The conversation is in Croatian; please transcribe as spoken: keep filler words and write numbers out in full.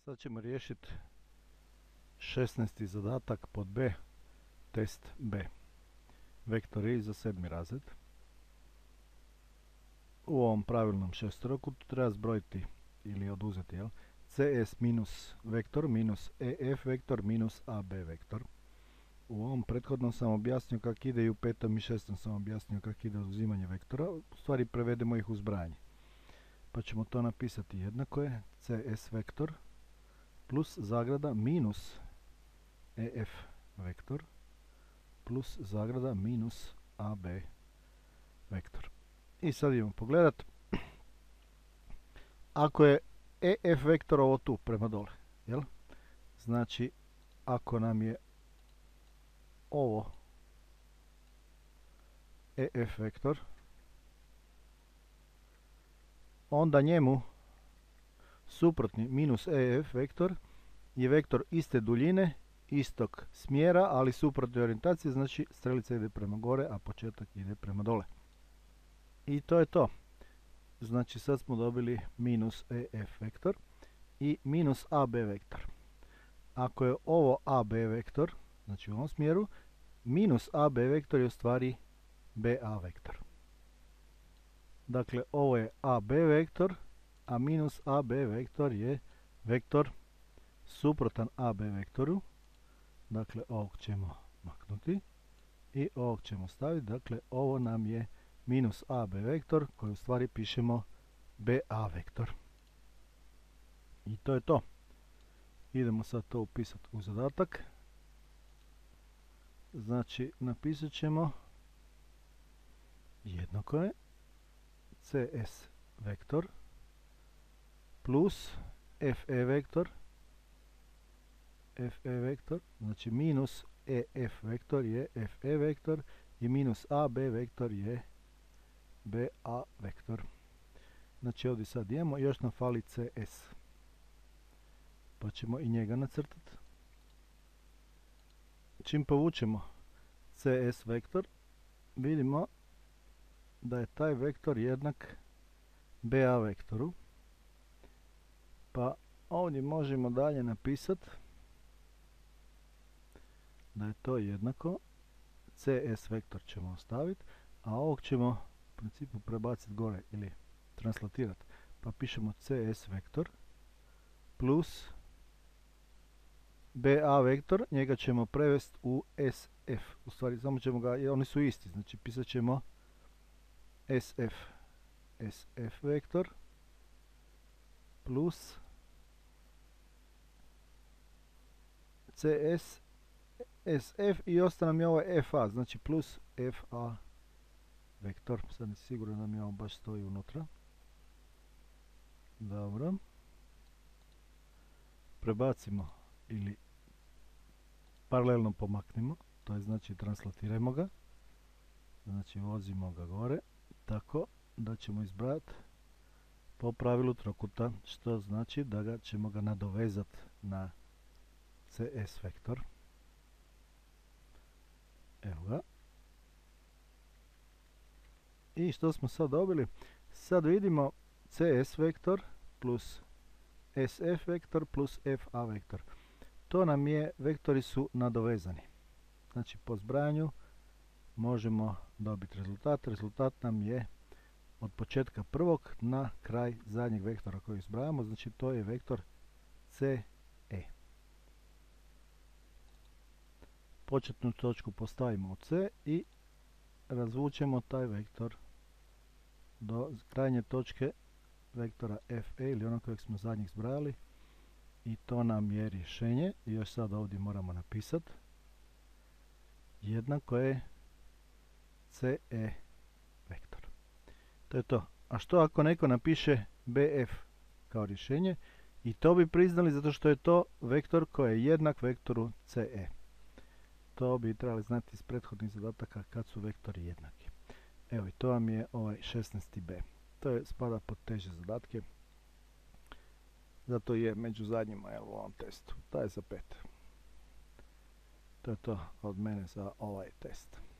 Sad ćemo riješiti šesnaesti zadatak pod B, test B. Vektor I za sedmi razred. U ovom pravilnom šestorokutu treba zbrojiti ili oduzeti jel? Cs minus vektor minus ef vektor minus ab vektor. U ovom prethodnom sam objasnio kako ide i u petom i šestom sam objasnio kako ide oduzimanje vektora. U stvari prevedemo ih u zbrajanje. Pa ćemo to napisati jednako je cs vektor plus zagrada minus ef vektor plus zagrada minus ab vektor. I sad idemo pogledat. Ako je ef vektor ovo tu prema dole, jel? Znači, ako nam je ovo ef vektor, onda njemu suprotni minus ef vektor je vektor iste duljine, istog smjera, ali suprotne orijentacije, znači strelica ide prema gore, a početak ide prema dole. I to je to. Znači sad smo dobili minus ef vektor i minus ab vektor. Ako je ovo ab vektor, znači u ovom smjeru, minus ab vektor je u stvari ba vektor. Dakle, ovo je ab vektor, a minus ab vektor je vektor suprotan ab vektoru. Dakle, ovog ćemo maknuti i ovog ćemo staviti. Dakle, ovo nam je minus ab vektor koji u stvari pišemo ba vektor. I to je to. Idemo sad to upisati u zadatak. Znači, napisat ćemo jednako je cs vektor plus fe vektor fe vektor, znači minus ef vektor je fe vektor i minus ab vektor je ba vektor. Znači ovdje sad imamo, još nam fali cs. Pa ćemo i njega nacrtati. Čim povučemo cs vektor, vidimo da je taj vektor jednak ba vektoru. Pa ovdje možemo dalje napisati da je to jednako. Cs vektor ćemo ostaviti, a ovog ćemo u principu prebaciti gore ili translatirati. Pa pišemo cs vektor plus ba vektor, njega ćemo prevesti u sf. U stvari samo ćemo ga, jer oni su isti, znači pisat ćemo sf sf vektor plus cs sf i ostane nam je ovo fa, znači plus fa vektor. Sad nisam siguran da mi ovo baš stoji unutra. Dobro. Prebacimo ili paralelno pomaknimo, to je znači translatirajmo ga. Znači vozimo ga gore, tako da ćemo izbrati po pravilu trokuta, što znači da ga ćemo ga nadovezati na cs vektor. Evo ga. I što smo sad dobili? Sad vidimo cs vektor plus sf vektor plus fa vektor. To nam je, vektori su nadovezani. Znači po zbrajanju možemo dobiti rezultat. Rezultat nam je od početka prvog na kraj zadnjeg vektora koji zbrajamo. Znači to je vektor ce. Početnu točku postavimo u C i razvučemo taj vektor do krajnje točke vektora fe ili onog kojeg smo zadnjeg zbrajali. I to nam je rješenje. I još sad ovdje moramo napisati jednako je ce vektor. To je to. A što ako neko napiše bf kao rješenje? I to bi priznali zato što je to vektor koji je jednak vektoru ce. To bi trebali znati iz prethodnih zadataka kad su vektori jednaki. Evo i to vam je ovaj šesnaesti be. To je spada pod teže zadatke. Zato je među zadnjima jel, u ovom testu. To je za pet. To je to od mene za ovaj test.